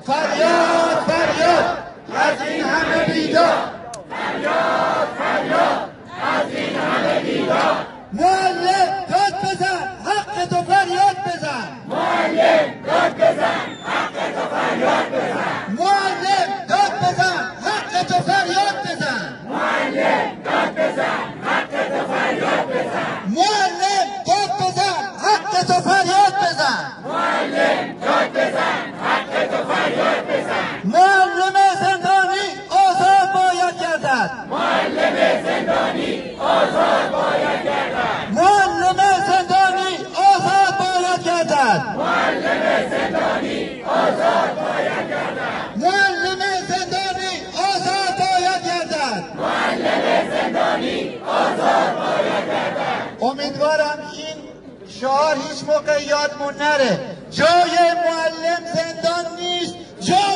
فریاد فریاد از این همه بیداد، فریاد فریاد از این همه بیداد. معلم داد بزن حق تو فریاد بزن، معلم داد بزن حق تو فریاد بزن، معلم داد بزن حق تو فریاد بزن، معلم داد بزن حق تو فریاد بزن، معلم داد بزن حق تو فریاد بزن، معلم داد بزن حق تو فریاد بزن. معلم زندانی آزاد باید گردد، معلم زندانی آزاد باید گردد، معلم زندانی آزاد باید گردد، معلم زندانی آزاد باید گردد، معلم زندانی آزاد باید گردد، معلم زندانی آزاد باید گردد. امیدوارم این شعار هیچ موقع یادمون نره. جای معلم زندان نیست، جای